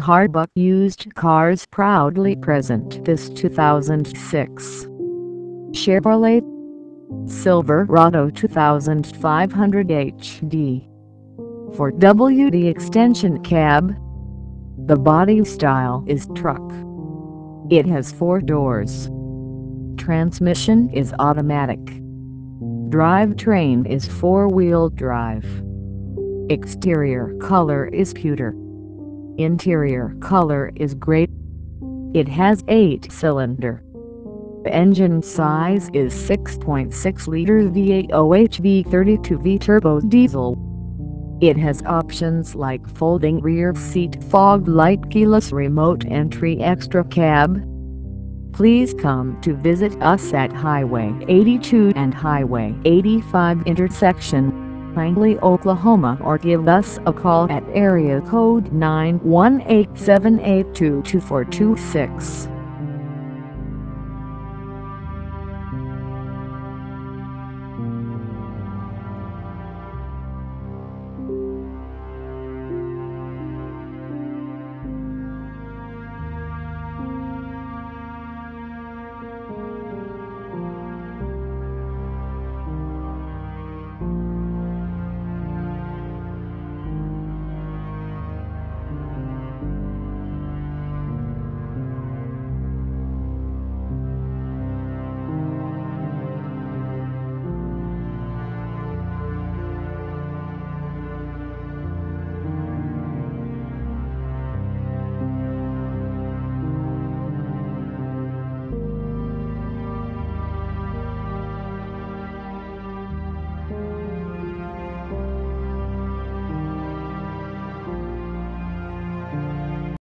Harbuck Used Cars proudly present this 2006 Chevrolet Silverado 2500HD. For WD extension cab, the body style is truck. It has 4 doors. Transmission is automatic. Drivetrain is 4-wheel drive. Exterior color is pewter. Interior color is gray. It has 8-cylinder. Engine size is 6.6-liter V8 OHV 32V turbo diesel. It has options like folding rear seat, fog light, keyless remote entry, extra cab. Please come to visit us at Highway 82 and Highway 85 intersection, Langley, Oklahoma, or give us a call at area code 918-782-2426.